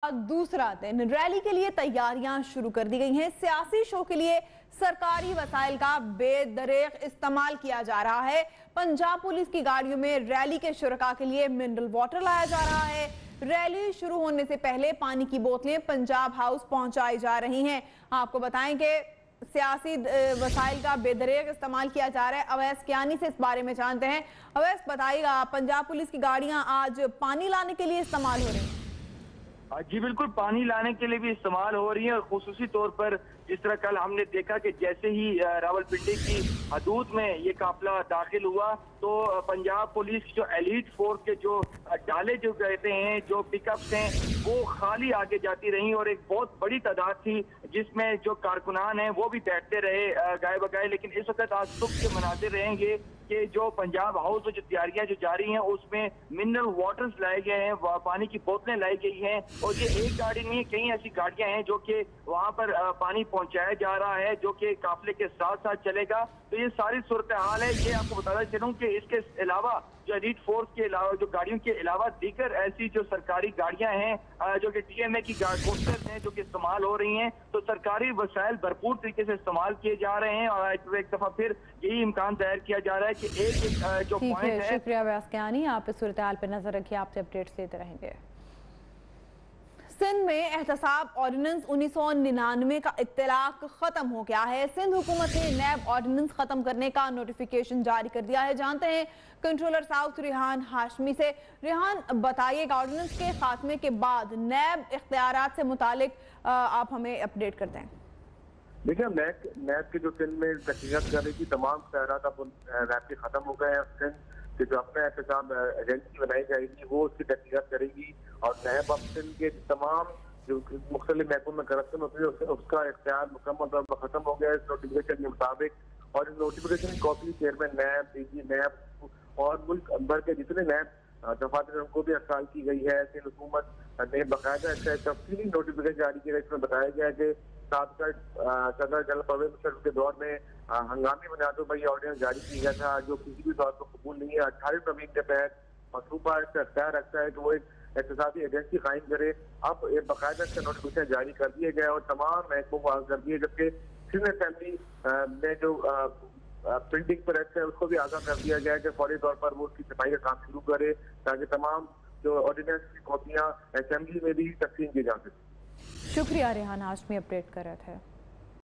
दूसरा दिन रैली के लिए तैयारियां शुरू कर दी गई हैं। सियासी शो के लिए सरकारी वसाइल का बेदरेग इस्तेमाल किया जा रहा है। पंजाब पुलिस की गाड़ियों में रैली के शुरका के लिए मिनरल वाटर लाया जा रहा है। रैली शुरू होने से पहले पानी की बोतलें पंजाब हाउस पहुंचाई जा रही हैं। आपको बताएं कि सियासी वसाइल का बेदरेग इस्तेमाल किया जा रहा है। अवैस कियानी से इस बारे में जानते हैं। अवैस, बताइएगा, पंजाब पुलिस की गाड़ियां आज पानी लाने के लिए इस्तेमाल हो रही हैं? जी बिल्कुल, पानी लाने के लिए भी इस्तेमाल हो रही है और खुसूसी तौर पर जिस तरह कल हमने देखा कि जैसे ही रावलपिंडी की हदूद में ये काफिला दाखिल हुआ तो पंजाब पुलिस जो एलीट फोर्स के जो डाले जो कहते हैं, जो पिकअप्स हैं, वो खाली आगे जाती रही और एक बहुत बड़ी तादाद थी जिसमें जो कारकुनान हैं वो भी बैठते रहे गाए बगाए। लेकिन इस वक्त आज सुबह के मनाजिर रहेंगे कि जो पंजाब हाउस में जो तैयारियां जो जारी हैं उसमें मिनरल वाटर्स लाए गए हैं, पानी की बोतलें लाई गई हैं और ये एक गाड़ी नहीं है, कई ऐसी गाड़ियां हैं जो कि वहां पर पानी पहुंचाया जा रहा है जो कि काफिले के साथ साथ चलेगा। तो ये सारी सूरत हाल है। ये आपको बताना चलूं कि इसके अलावा जो एलीट फोर्स के अलावा जो गाड़ियों के अलावा दीगर ऐसी जो सरकारी गाड़ियां हैं जो कि टीएमए की कोस्टर्स हैं जो कि इस्तेमाल हो रही हैं, तो सरकारी वसाइल भरपूर तरीके से इस्तेमाल किए जा रहे हैं और एक दफा फिर यही इम्कान तैयार किया जा रहा है कि एक जो पॉइंट है। शुक्रिया अवैस कियानी, आप इस सूरत हाल पर नजर रखिए, आपसे अपडेट्स देते रहेंगे। सिंध में एहतसाब ऑर्डिनेंस 1999 का इत्तलाक खत्म हो गया है। सिंध हुकूमत ने नैब ऑर्डिनेंस खत्म करने का नोटिफिकेशन जारी कर दिया है। जानते हैं कंट्रोलर साउथ रेहान हाशमी से। रेहान, बताइएगा, ऑर्डिनेंस के खात्मे के बाद नैब इख्तियारात से मुतालिक आप हमें अपडेट कर दें। देखिए, नैब के जो सिंध में तहकीकात कर रही थी तमाम इख्तियारात अब नैब के खत्म हो गए हैं। सिंध के जो अपना एहतसाब एजेंसी बनाई जाएगी वो उसकी तहकीकात करेगी और नैब अब सिंध के तमाम जो मुख्तलिफ महकमों में करप्शन होती है उसका इख्तियार मुकम्मल तौर पर खत्म हो गया है इस नोटिफिकेशन के मुताबिक। और इस नोटिफिकेशन की copy chairman NAB, DG NAB और मुल्क भर के जितने नैब दफातर हैं उनको भी अर्साल की गई है। सिंध हुकूमत ने बाकायदा तफसीली नोटिफिकेशन जारी किया। इसमें बताया गया है कि सदर जनरल परवेज मुशर्रफ के दौर में हंगामी बुनियादों पर यह ऑर्डिनेंस जारी किया गया था जो किसी भी तौर पर कबूल नहीं है। 18 तरमीम के तहत मनसूबा इसका अख्तियार रखता है कि वो एक एहतसाबी एजेंसी कायम करे। अब एक बाकायदा इसका नोटिफिकेशन जारी कर दिए गए और तमाम महकमों को आगाह कर दिए, जबकि सिंध असेंबली में जो प्रिंटिंग प्रेस है उसको भी आगाह कर दिया गया है कि फौरी तौर पर वो उसकी सफाई का काम शुरू करे ताकि तमाम जो ऑर्डिनेंस की कॉपियां असेंबली में भी तकसीम की जा सके। शुक्रिया रेहान हाशमी, अपडेट कर रहे थे।